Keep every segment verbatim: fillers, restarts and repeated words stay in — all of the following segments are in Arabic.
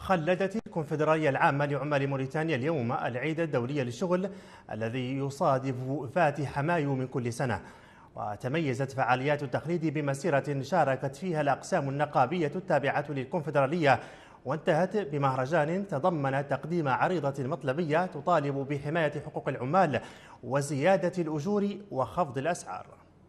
خلدت الكونفدرالية العامة لعمال موريتانيا اليوم العيد الدولي للشغل الذي يصادف فاتح مايو من كل سنة. وتميزت فعاليات التخليد بمسيرة شاركت فيها الأقسام النقابية التابعة للكونفدرالية، وانتهت بمهرجان تضمن تقديم عريضة مطلبية تطالب بحماية حقوق العمال وزيادة الأجور وخفض الأسعار.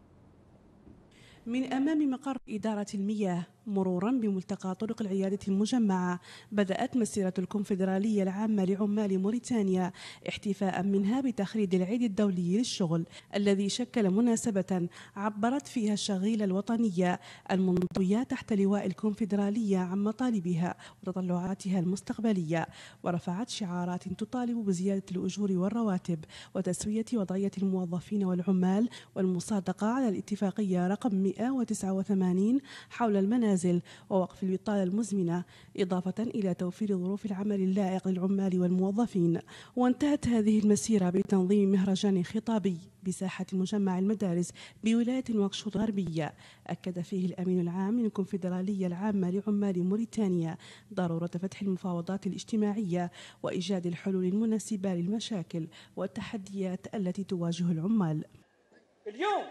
من أمام مقر إدارة المياه مرورا بملتقى طرق العيادة المجمعة، بدأت مسيرة الكونفدرالية العامة لعمال موريتانيا احتفاء منها بتخليد العيد الدولي للشغل الذي شكل مناسبة عبرت فيها الشغيلة الوطنية المنضوية تحت لواء الكونفدرالية عن مطالبها وتطلعاتها المستقبلية، ورفعت شعارات تطالب بزيادة الأجور والرواتب وتسوية وضعية الموظفين والعمال والمصادقة على الاتفاقية رقم مئة وتسعة وثمانين حول المنازل ووقف البطالة المزمنة، إضافة إلى توفير ظروف العمل اللائق للعمال والموظفين. وانتهت هذه المسيرة بتنظيم مهرجان خطابي بساحة مجمع المدارس بولاية نواكشوط الغربية، أكد فيه الأمين العام للكونفدرالية العامة لعمال موريتانيا ضرورة فتح المفاوضات الاجتماعية وإيجاد الحلول المناسبة للمشاكل والتحديات التي تواجه العمال. اليوم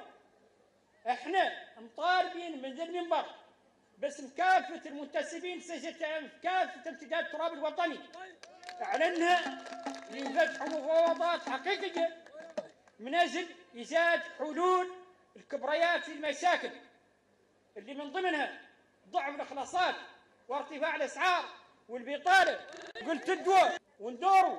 احنا مطالبين من ذا المنبر باسم كافة المنتسبين كافة امتداد التراب الوطني اعلنها لفتح مفاوضات حقيقية من اجل ايجاد حلول الكبريات في المشاكل اللي من ضمنها ضعف الاخلاصات وارتفاع الاسعار والبطالة. قلت الدور وندوروا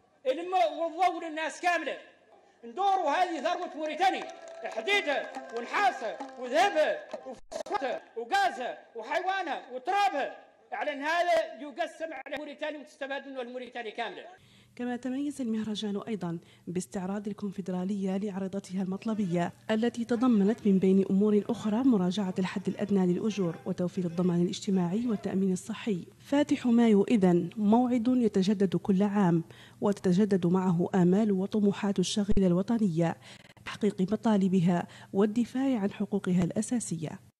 والضوء للناس كاملة، ندوروا هذه ثروة موريتانيا، حديدها ونحاسها وذهبها وفوسفاتها وغازها وحيوانها وترابها، اعلن هذا يقسم على موريتانيا وتستفاد منه الموريتاني كامله. كما تميز المهرجان أيضا باستعراض الكونفدرالية لعريضتها المطلبية التي تضمنت من بين أمور أخرى مراجعة الحد الأدنى للأجور وتوفير الضمان الاجتماعي والتأمين الصحي. فاتح مايو إذن موعد يتجدد كل عام وتتجدد معه آمال وطموحات الشغيلة الوطنية تحقيق مطالبها والدفاع عن حقوقها الأساسية.